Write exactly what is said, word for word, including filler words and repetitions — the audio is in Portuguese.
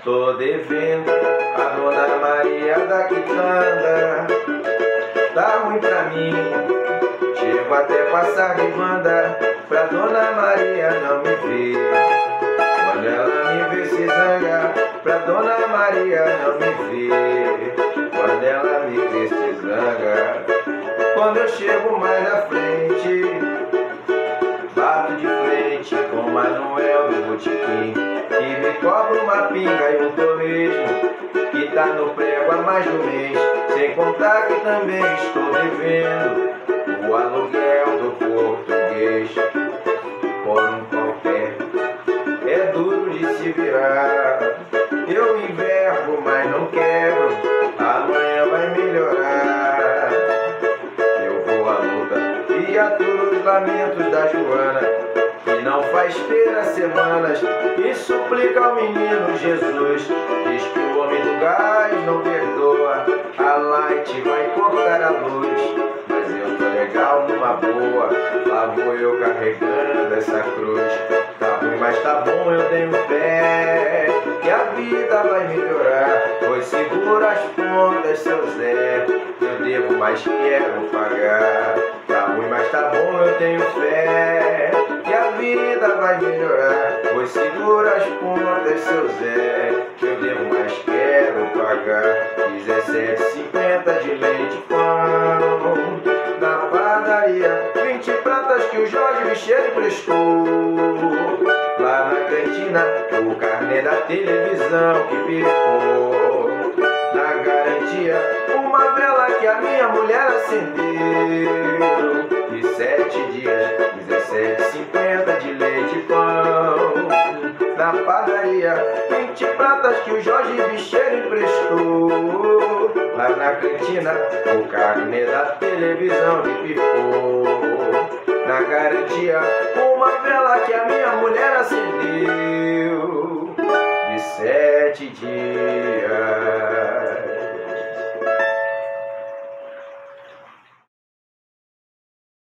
Tô devendo a Dona Maria da quitanda. Tá ruim pra mim, chego até passar de banda pra Dona Maria não me ver. Quando ela me vê se zanga, pra Dona Maria não me ver. Quando ela me vê se zanga. Quando eu chego mais à frente, bato de frente com Manuel do botequim, que me cobra uma pinga e um torresmo, que tá no prego há mais de um mês. Sem contar que também estou devendo o aluguel do português. Fórum qualquer é duro de se virar. Eu envergo, mas não quebro. Amanhã vai melhorar. Eu vou à luta e aturo os lamentos da Joana, que não faz feira semanas, e suplica ao menino Jesus. Diz que o homem do gás não perdoa, a Light vai cortar a luz. Mas eu tô legal numa boa, lá vou eu carregando essa cruz. Tá ruim, mas tá bom, eu tenho fé que a vida vai melhorar. Pois segura as pontas, seu Zé, eu devo, mas quero pagar. Tá ruim, mas tá bom, eu tenho fé que a vida vai melhorar. Pois segura as pontas, seu Zé, eu devo, mas quero pagar. Dezessete e cinquenta de leite pão na padaria, vinte pratas que o Jorge Michel emprestou. Lá na cantina, o carnê da televisão que pifou. Na garantia, uma vela que a minha mulher acendeu. De sete dias, dezessete e cinquenta de leite e pão na padaria, vinte pratas que o Jorge Michel emprestou. Lá na cantina, o carnê da televisão que pifou. Na garantia, uma vela que a minha mulher acendeu. De sete dias.